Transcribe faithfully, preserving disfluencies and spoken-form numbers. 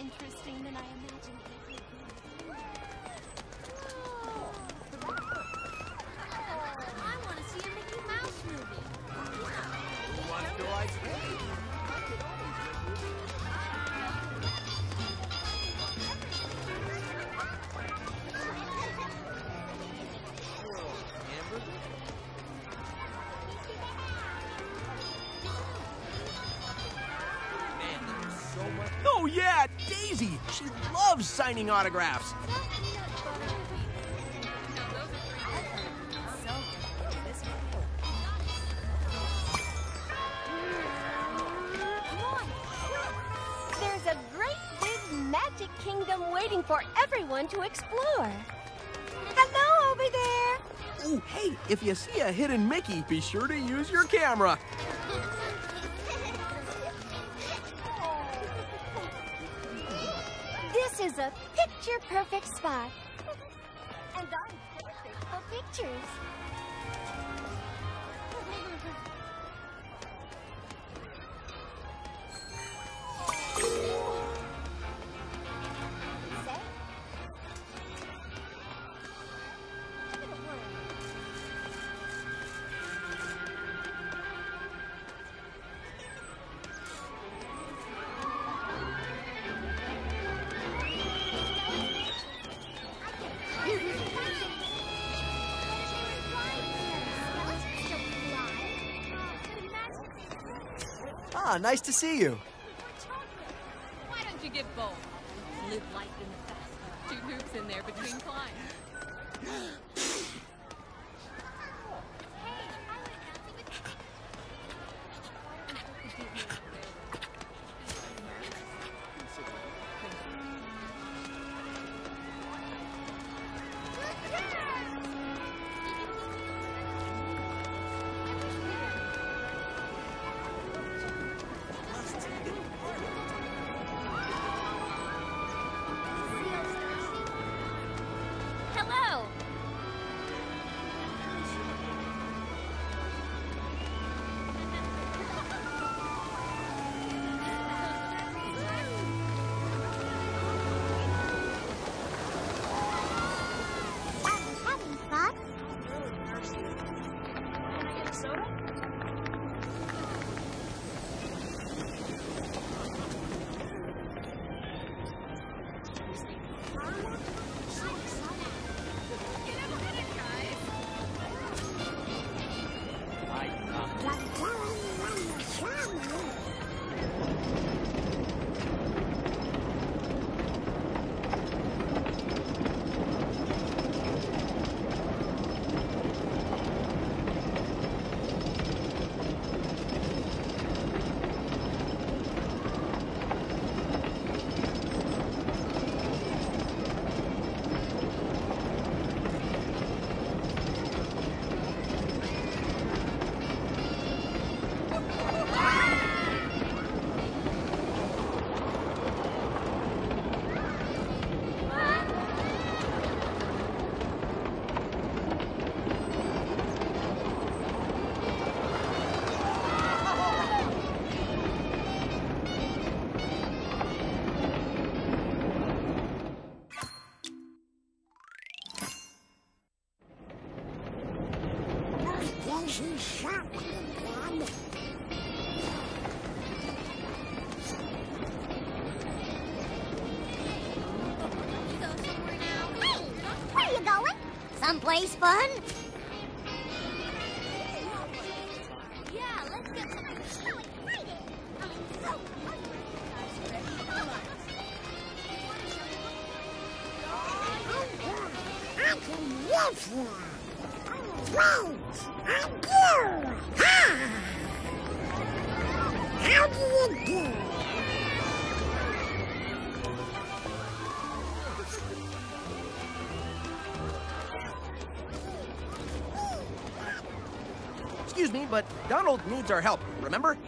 interesting than I imagined it would be. I want to see a Mickey Mouse movie. Who wants to watch movies? Oh yeah, Daisy! She loves signing autographs. There's a great big magic kingdom waiting for everyone to explore. Hello over there. Oh, hey, if you see a hidden Mickey, be sure to use your camera. This is a picture-perfect spot. And I'm perfect for pictures. Ah, nice to see you. Why don't you get both? Live life in the fast. Two hoops in there between climbs. Someplace fun? Yeah, let's get something so exciting. I'm so I can use you. Wait, I do. Ha! How do you do? Excuse me, but Donald needs our help, remember?